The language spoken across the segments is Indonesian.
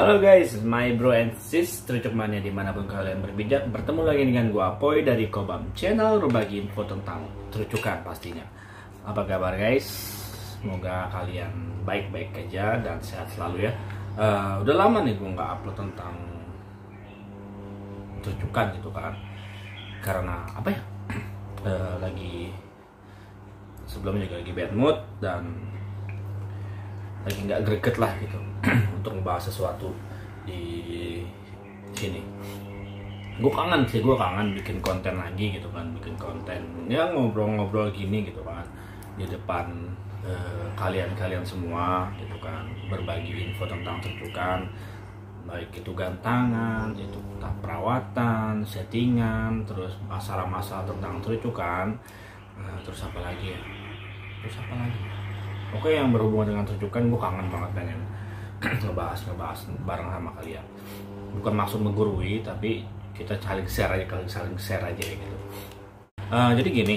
Halo guys, my bro and sis, Trucuk Mania dimanapun kalian berbijak. Bertemu lagi dengan gua Apoy dari Kobam Channel, berbagi info tentang terucukan pastinya. Apa kabar guys? Semoga kalian baik-baik aja dan sehat selalu ya. Udah lama nih gua nggak upload tentang terucukan gitu kan. Karena apa ya? Lagi sebelumnya juga lagi bad mood dan lagi nggak greget lah gitu untuk membahas sesuatu di sini. Gue kangen bikin konten lagi gitu kan, bikin konten ya ngobrol-ngobrol gini gitu kan di depan kalian semua gitu kan, berbagi info tentang terucukan, baik itu gantangan, itu perawatan, settingan, terus masalah-masalah tentang terucukan, terus apa lagi ya? Oke, yang berhubungan dengan terucukan gue kangen banget pengen ngebahas bareng sama kalian. Bukan maksud menggurui, tapi kita saling share aja gitu. Jadi gini,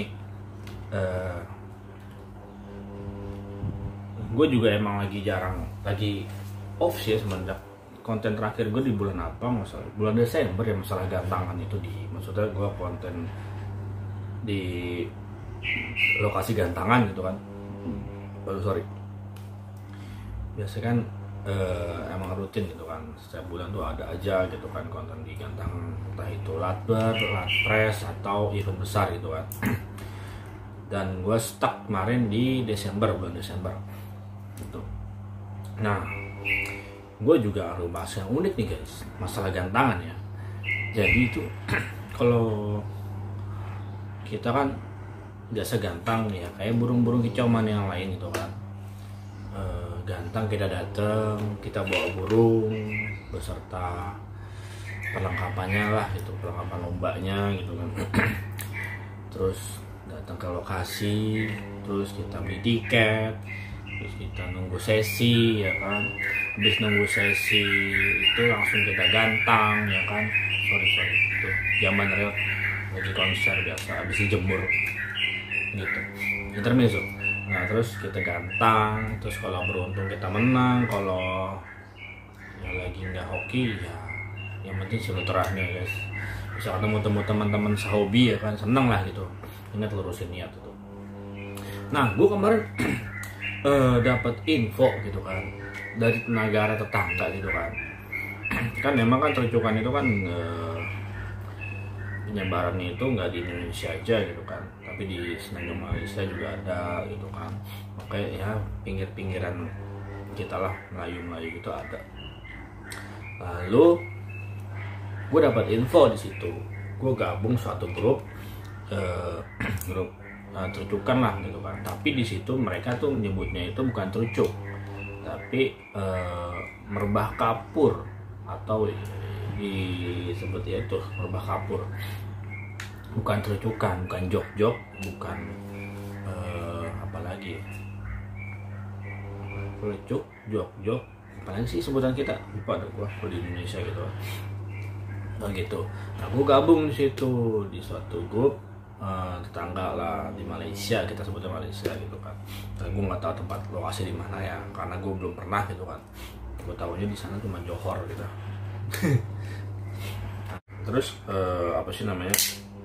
gue juga emang lagi off sih semenjak konten terakhir gue di bulan bulan Desember ya, masalah gantangan itu maksudnya gue konten di lokasi gantangan gitu kan. Biasa kan emang rutin gitu kan, setiap bulan tuh ada aja gitu kan konten di gantangan, entah itu latber, latpres atau event besar gitu kan. Dan gue stuck kemarin di bulan Desember gitu. Nah, gue juga harus bahas yang unik nih guys, masalah gantangan ya. Jadi itu kalau kita kan biasa gantang ya, kayak burung-burung kicauan yang lain gitu kan. Gantang kita datang, kita bawa burung beserta perlengkapannya lah gitu, perlengkapan lombanya gitu kan. Terus datang ke lokasi, terus kita beli tiket, terus kita nunggu sesi ya kan. Habis nunggu sesi itu langsung kita gantang ya kan. Sorry itu zaman real lagi konser biasa, habis dijemur gitu, intermezzo. Nah terus kita gantang, terus kalau beruntung kita menang, kalau ya lagi nggak hoki ya yang penting silaturahmi ya guys, bisa ketemu teman-teman sehobi ya kan, seneng lah gitu. Ingat lurusin niat itu. Nah gue kemarin dapat info gitu kan dari negara tetangga gitu kan. Kan memang kan terucukan itu kan penyebarannya itu nggak di Indonesia aja gitu kan, tapi di Semenanjung Malaysia juga ada gitu kan. Makanya ya pinggir-pinggiran kita lah, Melayu gitu ada. Lalu gue dapat info di situ, gue gabung suatu grup terucukan lah gitu kan. Tapi di situ mereka tuh menyebutnya itu bukan terucuk, tapi merbah kapur, atau disebut ya itu merbah kapur. Bukan terucukan, bukan jok-jok, bukan apalagi terucuk, jok-jok, apalagi sih sebutan kita, lupa ada gua kalau di Indonesia gitu. Nah gitu. Nah gua gabung di situ di suatu grup tetangga lah di Malaysia, kita sebutnya Malaysia gitu kan. Tapi gua nggak tahu tempat lokasi di mana ya, karena gua belum pernah gitu kan. Gua tahunya di sana cuma Johor gitu. Terus apa sih namanya?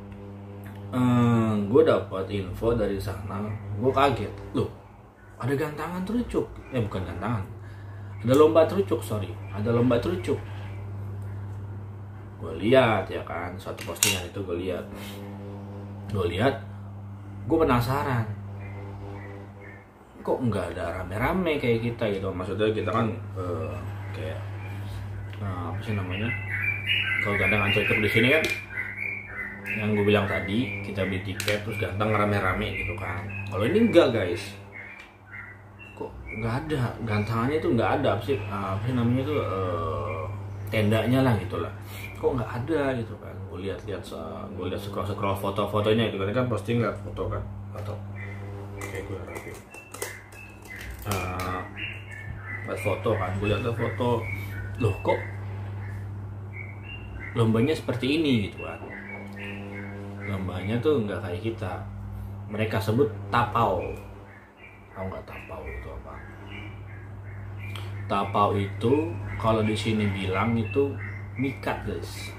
Gue dapat info dari sana, gue kaget, loh ada gantangan terucuk, bukan gantangan, ada lomba terucuk, gue lihat ya kan, suatu postingan itu gue lihat, gue penasaran, kok nggak ada rame-rame kayak kita gitu. Maksudnya kita kan kayak apa sih namanya, kalau gantangan terucuk di sini kan yang gue bilang tadi, kita beli tiket terus gantang rame-rame gitu kan. Kalau ini enggak guys, kok nggak ada gantangannya, itu nggak ada apa sih namanya itu tendanya lah gitulah, kok nggak ada gitu kan. Gue lihat scroll foto-fotonya itu kan posting, lihat foto kan, atau kayak gue rapi lihat foto kan, gue lihat foto, loh kok lombanya seperti ini gitu kan. Lombanya tuh nggak kayak kita, mereka sebut tapau. Tahu nggak tapau itu apa? Tapau itu kalau di sini bilang itu mikat guys.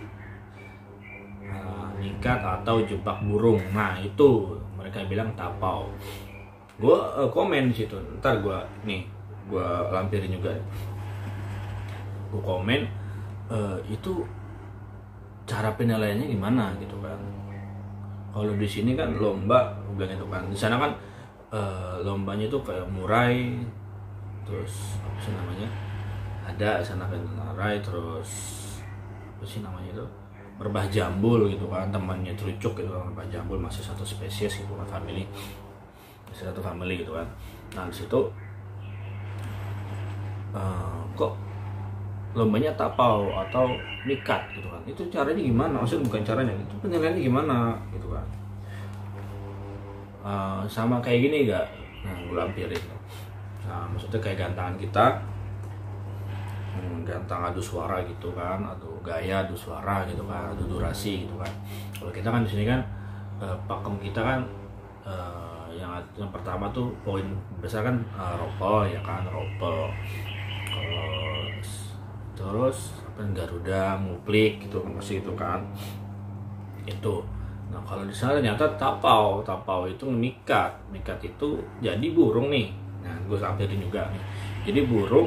Mikat atau jebak burung. Nah itu mereka bilang tapau. Gue komen di situ. Ntar gue lampirin juga. Gue komen itu cara penilaiannya gimana gitu kan. Kalau di sini kan lomba, bilang itu kan. Di sana kan lombanya itu kayak murai, terus apa sih namanya? Ada sana kan murai, terus apa sih namanya itu? Merbah jambul gitu kan, temannya terucuk gitu kan, merbah jambul masih satu spesies gitu kan, masih satu family gitu kan. Nah di situ kok lombanya tapau atau mikat gitu kan, itu caranya gimana? Maksudnya bukan caranya, itu penilaiannya gimana gitu kan. Sama kayak gini gak? Nah gue lampirin. Nah maksudnya kayak gantangan kita, gantang adu suara gitu kan, adu gaya, adu suara gitu kan, adu durasi gitu kan. Kalau kita kan di sini kan pakem kita kan yang pertama tuh poin besar kan ropel ya kan, ropel. Terus apa Garuda, Muplik gitu masih itu kan. Itu. Nah, kalau di sana ternyata tapau itu mikat. Mikat itu jadi burung nih. Nah, gue samperin juga nih. Jadi burung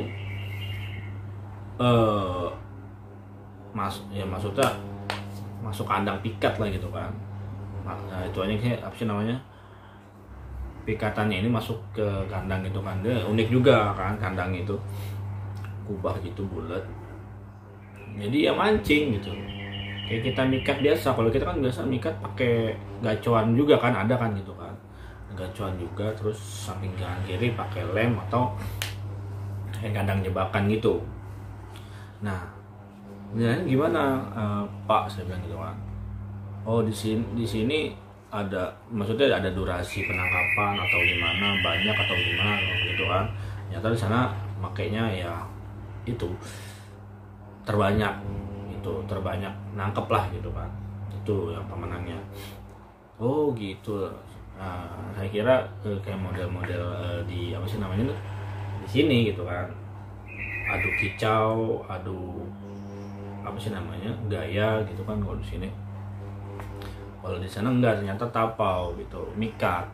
maksudnya masuk kandang pikat lah gitu kan. Nah, itu aja kayak apa sih namanya? Pikatannya ini masuk ke kandang itu kan. Dia unik juga kan kandang itu. Kubah gitu bulat. Jadi ya mancing gitu. Kayak kita mikat biasa. Kalau kita kan biasa mikat pakai gacoan juga kan, ada kan gitu kan. Gacoan juga, terus samping kanan kiri pakai lem atau kayak kandang jebakan gitu. Nah, gimana Pak, saya bilang gitu kan. Oh di sini ada, maksudnya ada durasi penangkapan atau gimana, banyak atau gimana gitu kan. Ternyata di sana makainya ya itu terbanyak nangkep lah gitu kan, itu yang pemenangnya. Oh gitu. Saya kira kayak model-model di apa sih namanya tuh di sini gitu kan, adu kicau, adu apa sih namanya gaya gitu kan. Kalau di sini, kalau di sana enggak, ternyata tapau gitu, mikat.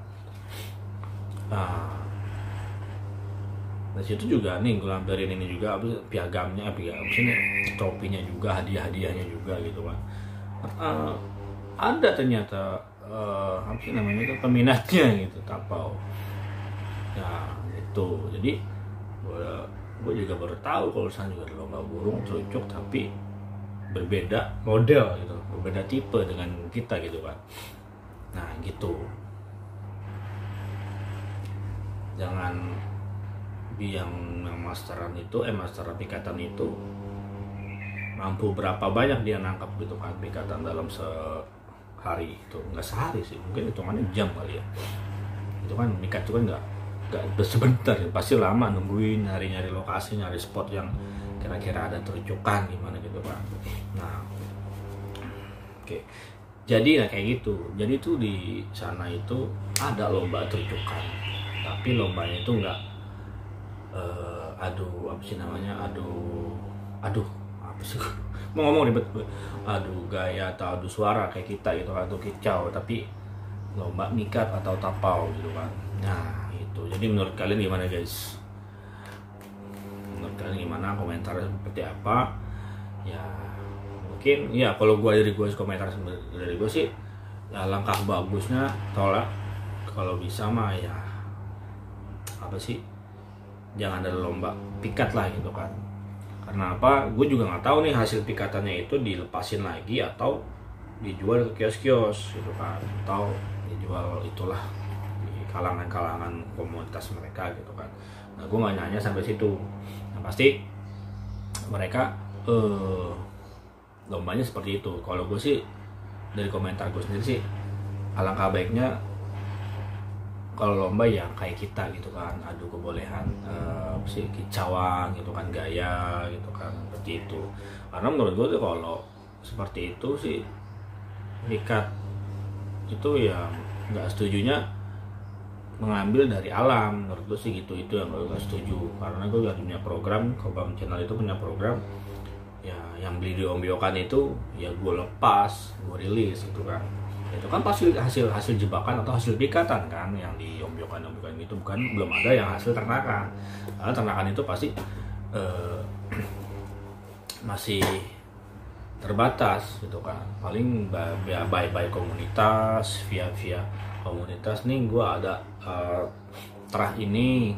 Di situ juga nih gue lampirin ini juga, piagamnya, sini topinya juga, hadiahnya juga gitu kan. Ada ternyata apa sih namanya itu peminatnya gitu, tapau. Ya itu, jadi gue juga baru tahu kalau sana juga ada lomba burung terucuk, tapi berbeda model gitu, berbeda tipe dengan kita gitu kan. Nah gitu, jangan yang masteran itu masteran pikatan itu mampu berapa banyak dia nangkap gitu kan pikatan dalam sehari. Itu nggak sehari sih, mungkin hitungannya jam kali ya. Itu kan mikat itu kan nggak sebentar ya, pasti lama nungguin, nyari lokasi, nyari spot yang kira-kira ada terucukan gimana gitu kan. Nah oke. Jadi kayak gitu. Jadi tuh di sana itu ada lomba terucukan, tapi lombanya itu nggak aduh apa sih namanya, aduh apa sih mau ngomong ribet, aduh gaya atau aduh suara kayak kita gitu, aduh kicau, tapi lomba mikat atau tapau gitu kan. Nah itu, jadi menurut kalian gimana guys? Menurut kalian gimana, komentar seperti apa ya? Mungkin ya kalau dari gue komentar dari gue sih ya, langkah bagusnya tolak kalau bisa mah ya apa sih, jangan ada lomba pikat lah gitu kan. Karena apa, gue juga nggak tahu nih hasil pikatannya itu dilepasin lagi atau dijual ke kios-kios gitu kan, atau dijual itulah di kalangan komunitas mereka gitu kan. Nah gue nggak nanya sampai situ. Yang pasti mereka lombanya seperti itu. Kalau gue sih dari komentar gue sendiri sih, alangkah baiknya kalau lomba ya kayak kita gitu kan, adu kebolehan sih kicauan gitu kan, gaya gitu kan, seperti itu. Karena menurut gue tuh kalau seperti itu sih mikat itu ya nggak setujunya mengambil dari alam. Menurut gue sih gitu, itu yang gue gak setuju, karena gue udah punya program, Kobam Channel itu punya program ya, yang beli di Ombyokan itu ya gue lepas, gue rilis gitu kan. Itu kan pasti hasil jebakan atau hasil pikatan kan, yang di Ombyokan itu bukan, belum ada yang hasil ternakan. Karena ternakan itu pasti masih terbatas gitu kan, paling by komunitas, via komunitas nih. Gue ada terah ini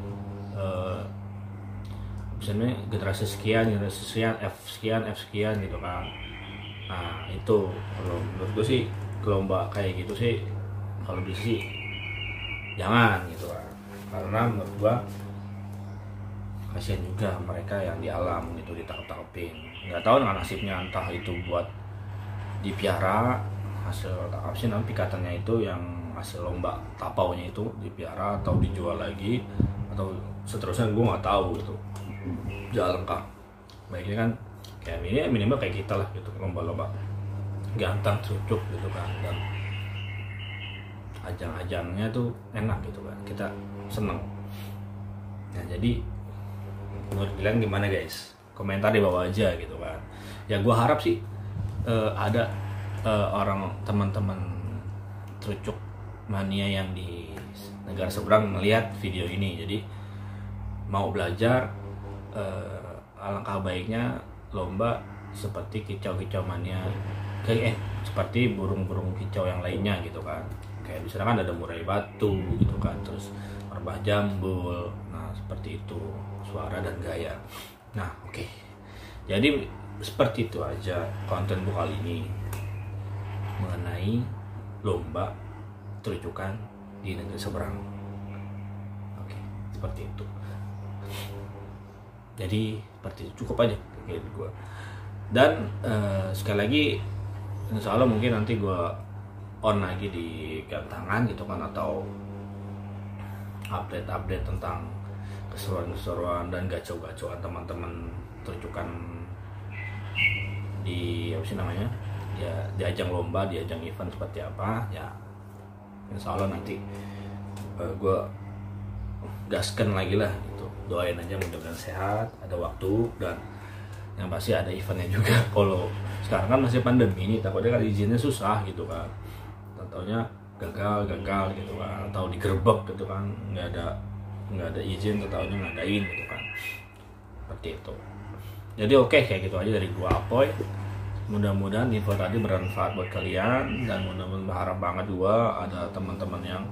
misalnya generasi sekian, F sekian gitu kan. Nah itu kalau menurut gue sih lomba kayak gitu sih kalau bisa sih jangan gitu kan, karena menurut gue kasihan juga mereka yang di alam gitu ditangkap-tangkepin. Nggak tahu dengan nasibnya, entah itu buat dipiara hasil tangkap sih, nanti pikatannya itu yang hasil lomba tapaunya itu dipiara atau dijual lagi atau seterusnya, gue nggak tahu gitu. Jangan lengkap. Baiknya kan kayak ini minimal kayak kita lah gitu, lomba-lomba gantang cucuk gitu kan, dan ajang-ajangnya tuh enak gitu kan, kita seneng. Nah jadi menurut kalian gimana guys? Komentar di bawah aja gitu kan. Ya gue harap sih ada orang teman-teman trucuk mania yang di negara seberang melihat video ini, jadi mau belajar. Alangkah baiknya lomba seperti kicau-kicau mania, kayak seperti burung-burung kicau yang lainnya gitu kan. Kayak misalnya kan ada murai batu gitu kan, terus merbah jambul. Nah seperti itu suara dan gaya. Nah oke. Jadi seperti itu aja konten gue kali ini mengenai lomba trucukan di negeri seberang. Oke, seperti itu. Jadi seperti itu, cukup aja kayak gue. Dan sekali lagi insya Allah mungkin nanti gue on lagi di gantangan gitu kan, atau update tentang keseruan-keseruan dan gacor-gacoran teman-teman trucukan di apa sih namanya ya, di ajang lomba, di ajang event seperti apa ya. Insya Allah nanti gue gaskan lagi lah gitu. Doain aja mudah-mudahan sehat, ada waktu, dan yang pasti ada eventnya juga. Kalau sekarang kan masih pandemi ini, takutnya kan izinnya susah gitu kan, tentunya gagal gitu kan, atau digerebek gitu kan, nggak ada izin, tentunya ngadain gitu kan, seperti itu. Jadi oke, kayak gitu aja dari gua Apoy. Mudah-mudahan info tadi bermanfaat buat kalian, dan mudah-mudahan berharap banget juga ada teman-teman yang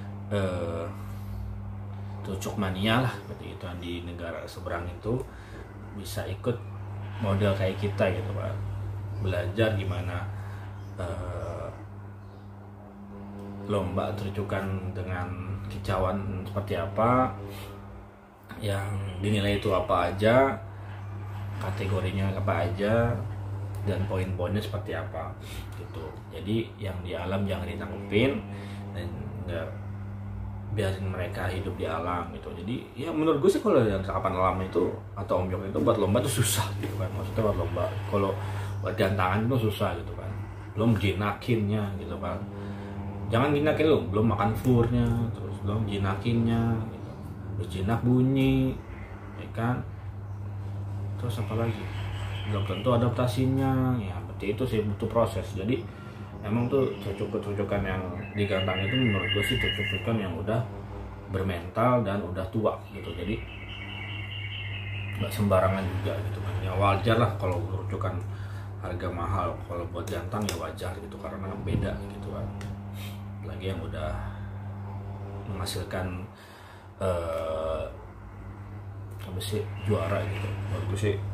trucuk mania lah seperti itu di negara seberang itu bisa ikut model kayak kita gitu Pak, belajar gimana lomba trucukan dengan kicauan seperti apa, yang dinilai itu apa aja, kategorinya apa aja, dan poin-poinnya seperti apa gitu. Jadi yang di alam jangan ditangkepin, dan nggak biarin mereka hidup di alam gitu. Jadi ya menurut gue sih kalau yang tangkapan alam itu atau ombyok itu buat lomba itu susah gitu kan, maksudnya buat lomba. Kalau buat gantangan itu susah gitu kan, belum jinakinnya gitu kan, jangan jinakin lu, belum makan furnya, terus belum jinakinnya gitu, terus jinak bunyi ya kan, terus apa lagi, belum tentu adaptasinya ya. Berarti itu sih butuh proses. Jadi emang tuh trucukan yang digantang itu menurut gue sih trucukan yang udah bermental dan udah tua gitu. Jadi nggak sembarangan juga gitu kan. Ya wajar lah kalau trucukan harga mahal, kalau buat gantang ya wajar gitu, karena beda gitu kan. Lagi yang udah menghasilkan apa sih, juara gitu. Menurut gue sih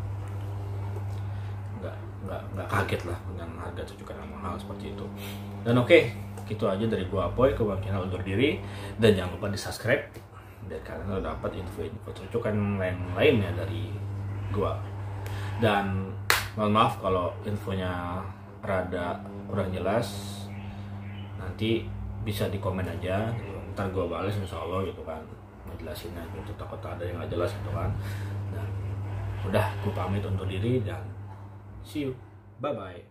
nggak kaget lah dengan harga trucukan yang mahal seperti itu. Dan oke, gitu aja dari gua Apoy, Kobam Channel undur diri, dan jangan lupa di subscribe biar kalian dapat info-info trucukan lainnya dari gua. Dan mohon maaf kalau infonya rada kurang jelas, nanti bisa di komen aja gitu. Ntar gua balas insya Allah gitu kan, ngejelasinnya gitu, takut ada yang nggak jelas gitu kan. Dan udah, gua pamit undur diri dan see you, bye bye.